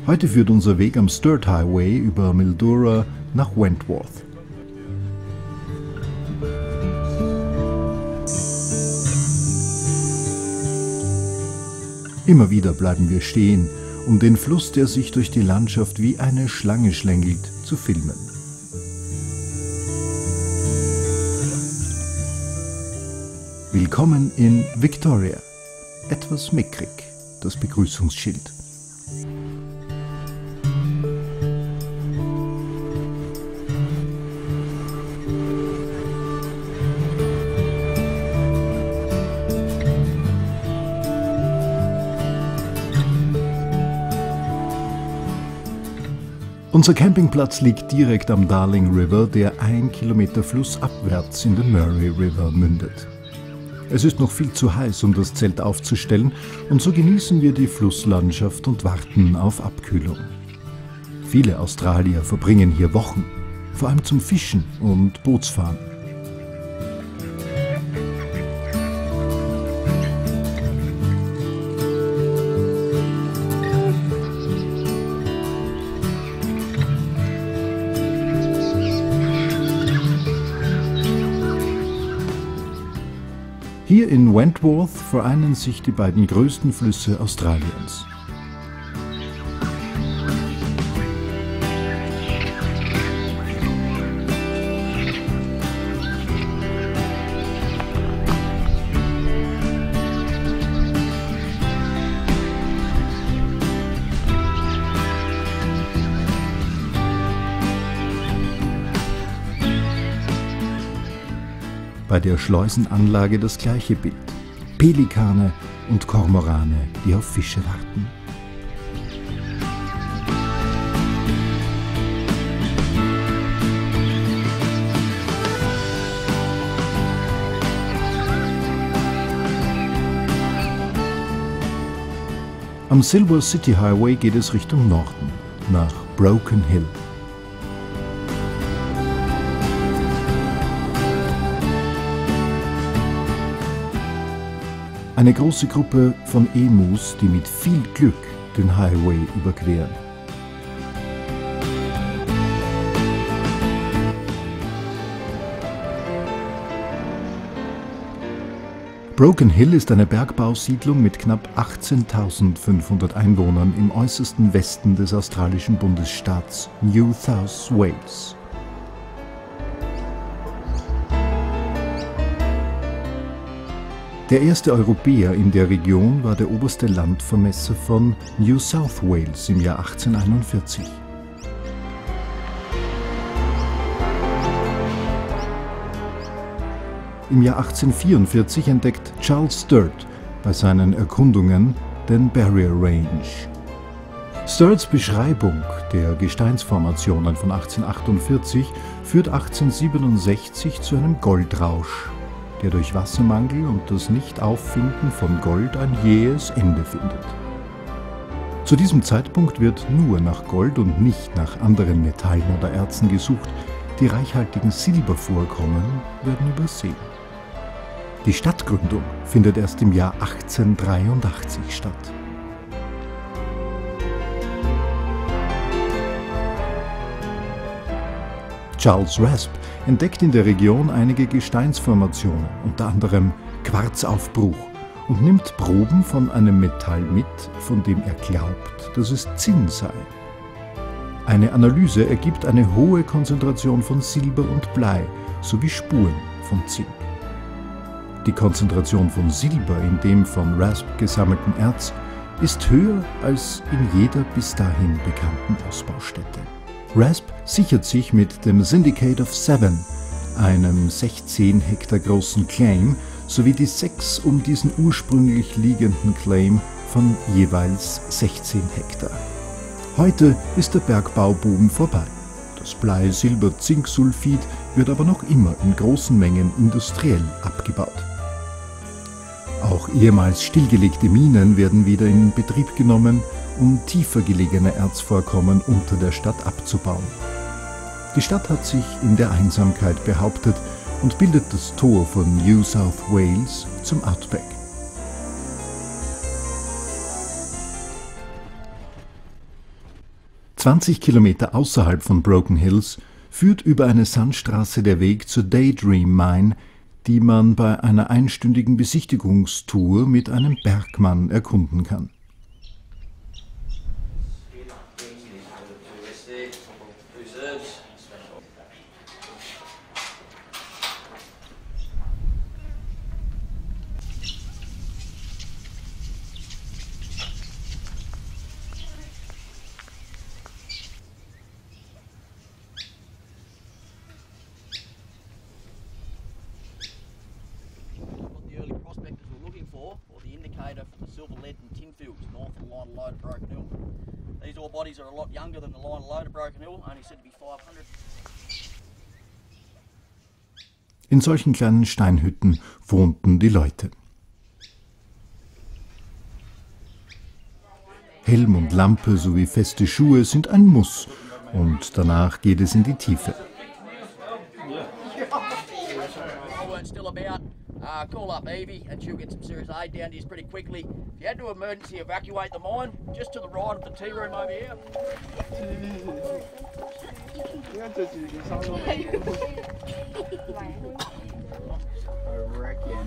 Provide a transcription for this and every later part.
Heute führt unser Weg am Sturt Highway über Mildura nach Wentworth. Immer wieder bleiben wir stehen, um den Fluss, der sich durch die Landschaft wie eine Schlange schlängelt, zu filmen. Willkommen in Victoria. Etwas mickrig, das Begrüßungsschild. Unser Campingplatz liegt direkt am Darling River, der 1 Kilometer flussabwärts in den Murray River mündet. Es ist noch viel zu heiß, um das Zelt aufzustellen, und so genießen wir die Flusslandschaft und warten auf Abkühlung. Viele Australier verbringen hier Wochen, vor allem zum Fischen und Bootsfahren. Hier in Wentworth vereinen sich die beiden größten Flüsse Australiens. Bei der Schleusenanlage das gleiche Bild. Pelikane und Kormorane, die auf Fische warten. Am Silver City Highway geht es Richtung Norden, nach Broken Hill. Eine große Gruppe von Emus, die mit viel Glück den Highway überqueren. Broken Hill ist eine Bergbausiedlung mit knapp 18.500 Einwohnern im äußersten Westen des australischen Bundesstaats New South Wales. Der erste Europäer in der Region war der oberste Landvermesser von New South Wales im Jahr 1841. Im Jahr 1844 entdeckt Charles Sturt bei seinen Erkundungen den Barrier Range. Sturts Beschreibung der Gesteinsformationen von 1848 führt 1867 zu einem Goldrausch, der durch Wassermangel und das Nichtauffinden von Gold ein jähes Ende findet. Zu diesem Zeitpunkt wird nur nach Gold und nicht nach anderen Metallen oder Erzen gesucht, die reichhaltigen Silbervorkommen werden übersehen. Die Stadtgründung findet erst im Jahr 1883 statt. Charles Raspe entdeckt in der Region einige Gesteinsformationen, unter anderem Quarzaufbruch, und nimmt Proben von einem Metall mit, von dem er glaubt, dass es Zinn sei. Eine Analyse ergibt eine hohe Konzentration von Silber und Blei sowie Spuren von Zink. Die Konzentration von Silber in dem von Raspe gesammelten Erz ist höher als in jeder bis dahin bekannten Ausbaustätte. Raspe sichert sich mit dem Syndicate of Seven, einem 16 Hektar großen Claim, sowie die 6 um diesen ursprünglich liegenden Claim von jeweils 16 Hektar. Heute ist der Bergbauboom vorbei. Das Blei-Silber-Zinksulfid wird aber noch immer in großen Mengen industriell abgebaut. Auch ehemals stillgelegte Minen werden wieder in Betrieb genommen, um tiefer gelegene Erzvorkommen unter der Stadt abzubauen. Die Stadt hat sich in der Einsamkeit behauptet und bildet das Tor von New South Wales zum Outback. 20 Kilometer außerhalb von Broken Hills führt über eine Sandstraße der Weg zur Daydream Mine, die man bei einer einstündigen Besichtigungstour mit einem Bergmann erkunden kann. Silver, lead and tin fields north of the line of load of Broken Hill. These ore bodies are a lot younger than the line of load of Broken Hill, only said to be 500. In solchen kleinen Steinhütten wohnten die Leute. Helm und Lampe sowie feste Schuhe sind ein Muss und danach geht es in die Tiefe. Call up Evie and she'll get some serious aid down to you pretty quickly. If you had to emergency evacuate the mine, just to the right of the tea room over here. I reckon.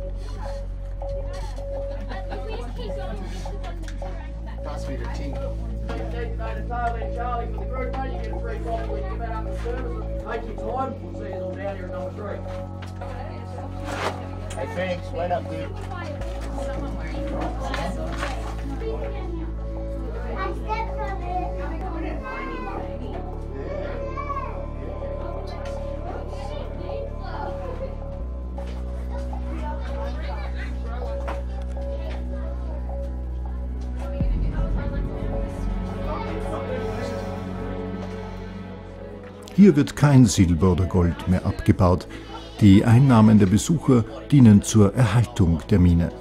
Pass me the tea. Charlie, for the group, mate, you get a free coffee when you get out of the service. Take your time. We'll see you all down here at number 3. Hey Phoenix, wait up, dude. Hier wird kein Silber oder Gold mehr abgebaut. Die Einnahmen der Besucher dienen zur Erhaltung der Mine.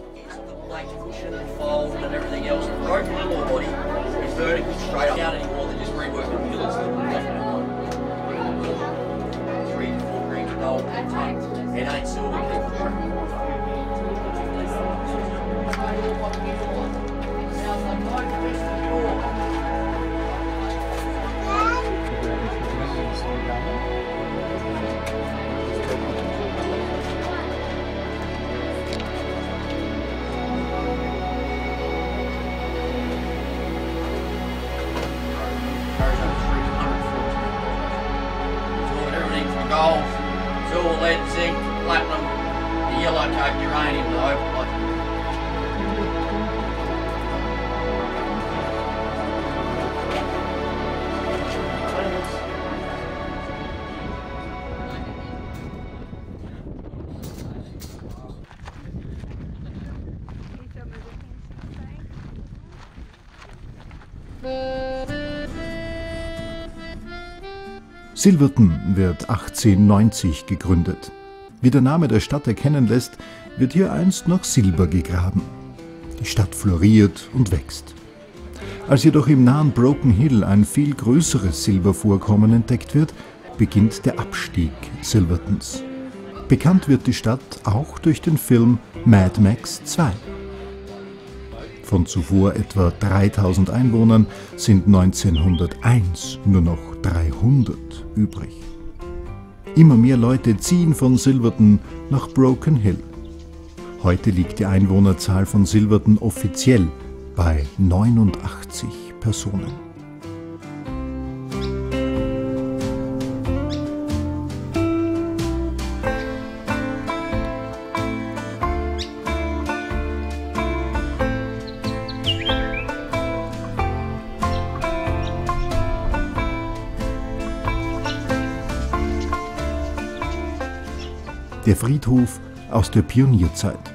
Gold, silver, lead, zinc, platinum, the yellow coke, uranium, the opal. Silverton wird 1890 gegründet. Wie der Name der Stadt erkennen lässt, wird hier einst noch Silber gegraben. Die Stadt floriert und wächst. Als jedoch im nahen Broken Hill ein viel größeres Silbervorkommen entdeckt wird, beginnt der Abstieg Silvertons. Bekannt wird die Stadt auch durch den Film Mad Max 2. Von zuvor etwa 3000 Einwohnern sind 1901 nur noch 300 übrig. Immer mehr Leute ziehen von Silverton nach Broken Hill. Heute liegt die Einwohnerzahl von Silverton offiziell bei 89 Personen. Der Friedhof aus der Pionierzeit.